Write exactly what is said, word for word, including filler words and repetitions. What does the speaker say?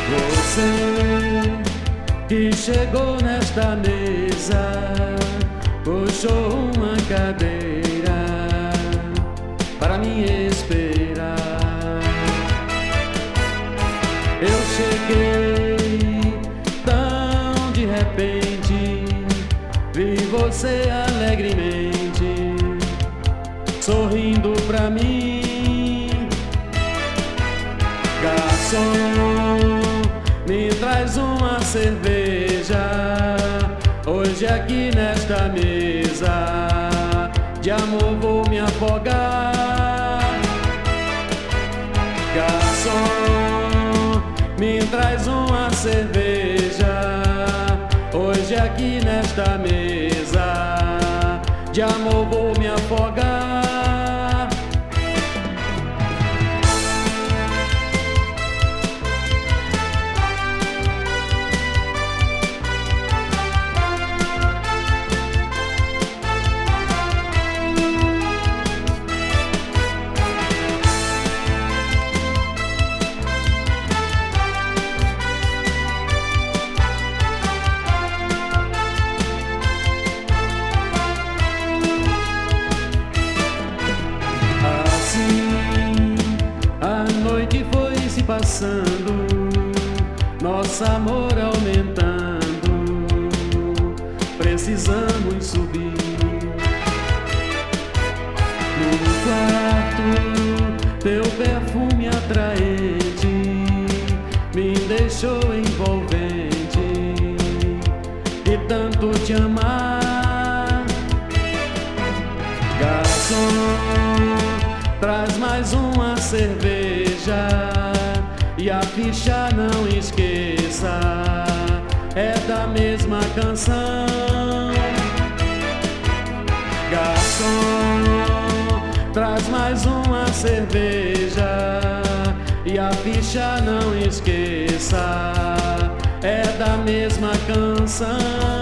Você que chegou nesta mesa puxou uma cadeira para me esperar. Eu cheguei tão de repente, vi você alegremente sorrindo pra mim. Garçom, me traz uma cerveja hoje aqui nesta mesa. De amor vou me afogar. Garçom, me traz uma cerveja hoje aqui nesta mesa. De amor vou me afogar. Passando, nosso amor aumentando, precisamos subir. No quarto, teu perfume atraente me deixou envolvente e tanto te amar. Garçom, traz mais uma cerveja e a ficha não esqueça, é da mesma canção. Garçom, traz mais uma cerveja e a ficha não esqueça, é da mesma canção.